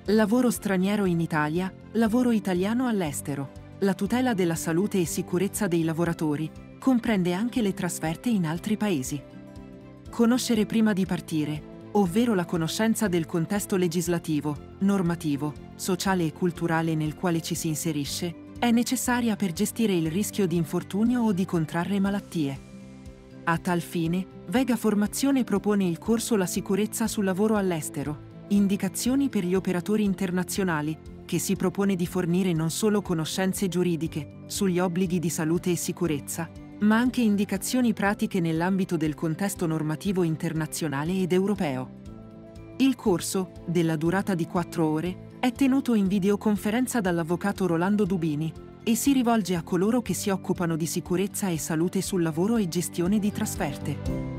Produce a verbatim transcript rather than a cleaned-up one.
Lavoro straniero in Italia, lavoro italiano all'estero. La tutela della salute e sicurezza dei lavoratori comprende anche le trasferte in altri paesi. Conoscere prima di partire, ovvero la conoscenza del contesto legislativo, normativo, sociale e culturale nel quale ci si inserisce, è necessaria per gestire il rischio di infortunio o di contrarre malattie. A tal fine, Vega Formazione propone il corso La sicurezza sul lavoro all'estero, indicazioni per gli operatori internazionali, che si propone di fornire non solo conoscenze giuridiche sugli obblighi di salute e sicurezza, ma anche indicazioni pratiche nell'ambito del contesto normativo internazionale ed europeo. Il corso, della durata di quattro ore, è tenuto in videoconferenza dall'avvocato Rolando Dubini e si rivolge a coloro che si occupano di sicurezza e salute sul lavoro e gestione di trasferte.